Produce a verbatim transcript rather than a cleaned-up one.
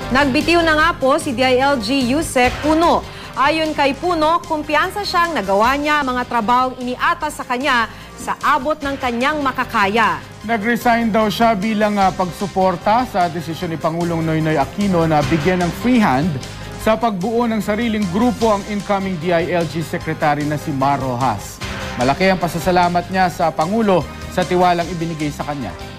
Nagbitiw na nga po si D I L G Yusek Puno. Ayon kay Puno, kumpiyansa siyang nagawa niya mga trabahong iniatas sa kanya sa abot ng kanyang makakaya. Nag-resign daw siya bilang uh, pagsuporta sa desisyon ni Pangulong Noynoy Aquino na bigyan ng free hand sa pagbuo ng sariling grupo ang incoming D I L G Secretary na si Mar Rojas. Malaki ang pasasalamat niya sa Pangulo sa tiwalang ibinigay sa kanya.